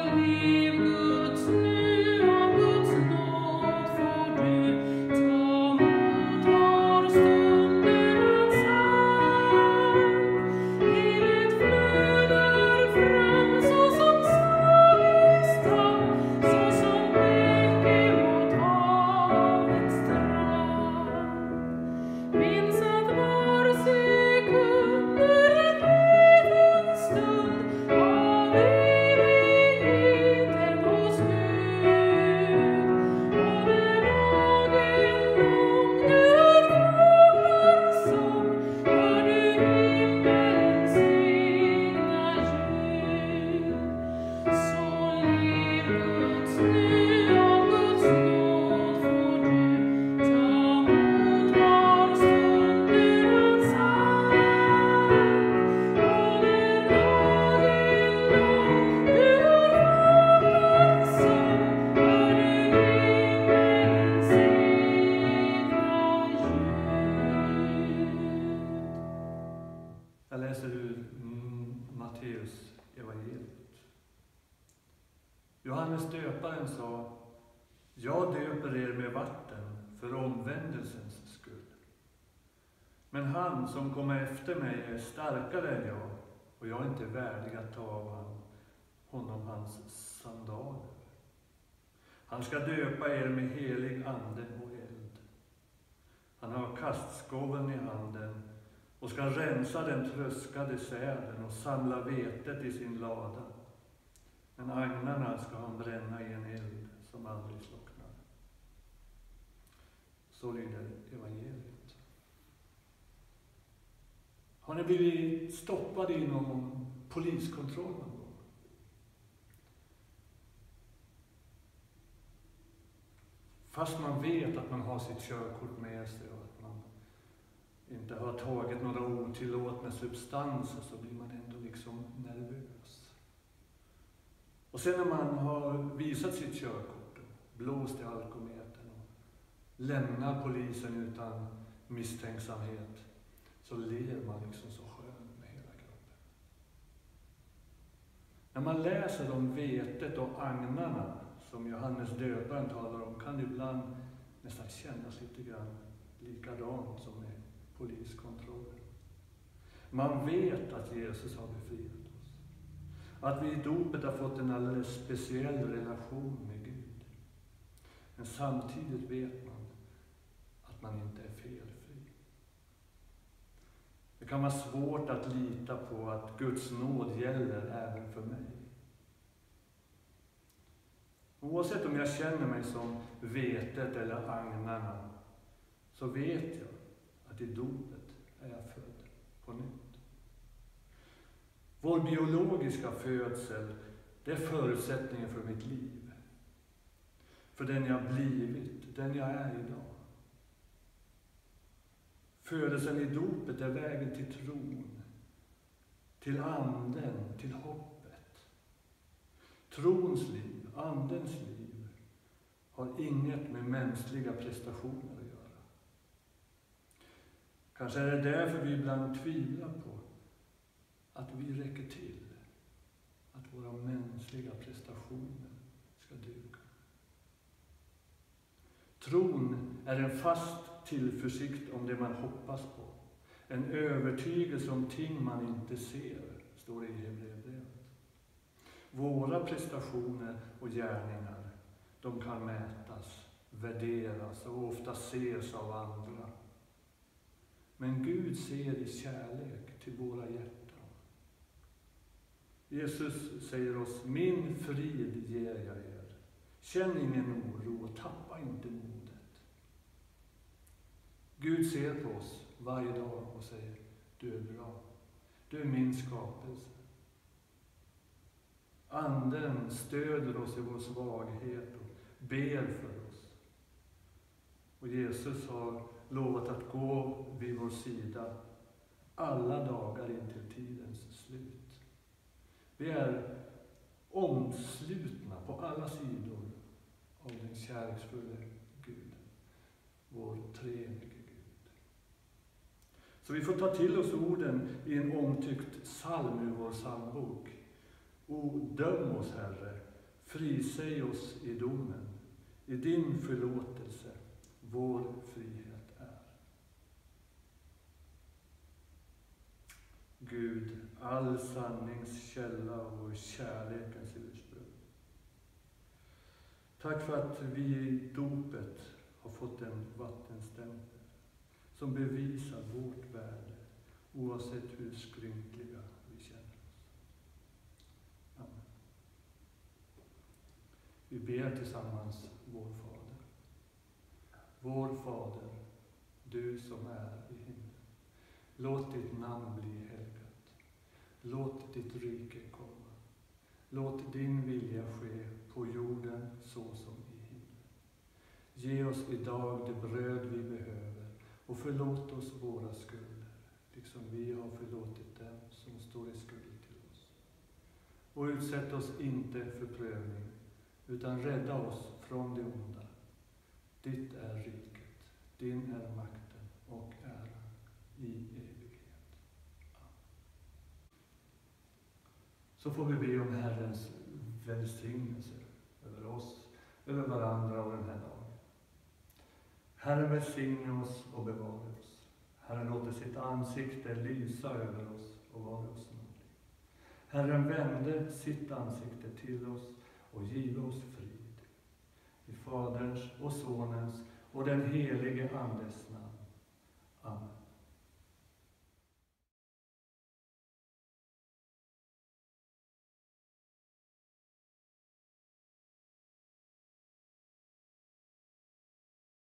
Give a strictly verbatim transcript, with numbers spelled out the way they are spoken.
Johannes döparen sa: jag döper er med vatten för omvändelsens skull. Men han som kommer efter mig är starkare än jag, och jag är inte värdig att ta av honom hans sandaler. Han ska döpa er med helig ande och eld. Han har kastskoven i handen och ska rensa den tröskade säden och samla vetet i sin lada. Men agnarna ska han bränna i en eld som aldrig slocknar. Så lyder evangeliet. Har ni blivit stoppade i någon poliskontroll någon gång? Fast man vet att man har sitt körkort med sig och att man inte har tagit några otillåtna substanser, så blir man ändå liksom nervös. Och sen när man har visat sitt körkort och blåst i alkometern och lämnar polisen utan misstänksamhet, så ler man liksom så skönt med hela kroppen. När man läser om vetet och agnarna som Johannes döparen talar om, kan det ibland nästan kännas lite grann likadant som med poliskontrollen. Man vet att Jesus har befriat oss. Att vi i dopet har fått en alldeles speciell relation med Gud. Men samtidigt vet man att man inte är felfri. Det kan vara svårt att lita på att Guds nåd gäller även för mig. Oavsett om jag känner mig som vetet eller agnarna, så vet jag att i dopet är jag född på nytt. Vår biologiska födsel, det är förutsättningen för mitt liv. För den jag blivit, den jag är idag. Födelsen i dopet är vägen till tron, till anden, till hoppet. Trons liv, andens liv, har inget med mänskliga prestationer att göra. Kanske är det därför vi ibland tvivlar på att vi räcker till, att våra mänskliga prestationer ska duga. Tron är en fast tillförsikt om det man hoppas på. En övertygelse om ting man inte ser, står det i Hebreerbrevet. Våra prestationer och gärningar, de kan mätas, värderas och ofta ses av andra. Men Gud ser i kärlek till våra hjärtan. Jesus säger oss: min frid ger jag er. Känn ingen oro och tappa inte modet. Gud ser på oss varje dag och säger: du är bra. Du är min skapelse. Anden stöder oss i vår svaghet och ber för oss. Och Jesus har lovat att gå vid vår sida alla dagar intill tidens slut. Vi är omslutna på alla sidor av den kärleksfulla Gud, vår treenige Gud. Så vi får ta till oss orden i en omtyckt psalm ur vår psalmbok. O, döm oss, Herre, Frisäg oss i domen. I din förlåtelse vår frihet är. Gud, all sannings källa och kärlekens ursprung. Tack för att vi i dopet har fått en vattenstämpel som bevisar vårt värde oavsett hur skrynkliga vi känner oss. Amen. Vi ber tillsammans vår Fader. Vår Fader, du som är i himlen. Låt ditt namn bli helgat. Låt ditt rike komma. Låt din vilja ske på jorden så som i himlen. Ge oss idag det bröd vi behöver och förlåt oss våra skulder, liksom vi har förlåtit dem som står i skuld till oss. Och utsätt oss inte för prövning, utan rädda oss från det onda. Ditt är riket, din är makten och äran i evighet. Amen. Så får vi be om Herrens välsignelse över oss, över varandra och den här dagen. Herren välsigne oss och bevara oss. Herren låter sitt ansikte lysa över oss och vara oss nådig. Herren vände sitt ansikte till oss och give oss frid. I Faderns och Sonens och den helige Andes namn. Amen.